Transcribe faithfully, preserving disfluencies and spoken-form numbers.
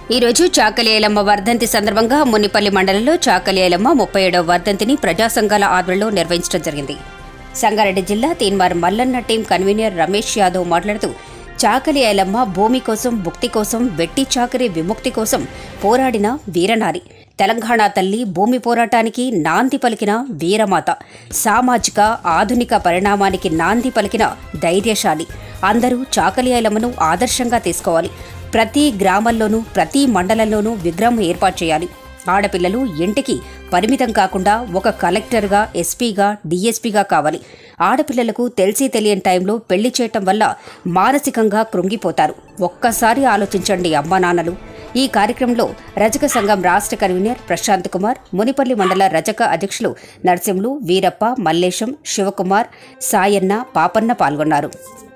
ఈరోజు చాకలి ఐలమ్మ వర్ధంతి సందర్భంగా మునిపల్లి మండలంలో చాకలి ఐలమ్మ ముప్పై ఏడవ వర్ధంతిని ప్రజా సంఘాల ఆధ్వర్యంలో నిర్వహించడం జరిగింది. సంగారెడ్డి జిల్లా తీన్మార్ మల్లన్న టీం కన్వీనర్ రమేష్ యాదవ్ మాట్లాడుతూ చాకలి ఐలమ్మ భూమి కోసం, భుక్తి కోసం, వెట్టి చాకరీ విముక్తి కోసం పోరాడిన వీరనారి. తెలంగాణ తల్లి భూమి పోరాటానికి నాంది పలికిన వీరమాత. సామాజిక ఆధునిక పరిణామానికి నాంది పలికిన ధైర్యశాలి. అందరూ చాకలి ఐలమ్మను ఆదర్శంగా తీసుకోవాలి. ప్రతి గ్రామంలోనూ ప్రతి మండలంలోనూ విగ్రహం ఏర్పాటు చేయాలి. ఆడపిల్లలు ఇంటికి పరిమితం కాకుండా ఒక కలెక్టర్గా, ఎస్పీగా, డీఎస్పీగా కావాలి. ఆడపిల్లలకు తెలిసి తెలియని టైంలో పెళ్లి చేయటం వల్ల మానసికంగా కృంగిపోతారు. ఒక్కసారి ఆలోచించండి అమ్మా నాన్నలు. ఈ కార్యక్రమంలో రజక సంఘం రాష్ట్ర కన్వీనర్ ప్రశాంత్ కుమార్, మునిపల్లి మండల రజక అధ్యక్షులు నరసింహులు, వీరప్ప, మల్లేశం, శివకుమార్, సాయన్న, పాపన్న పాల్గొన్నారు.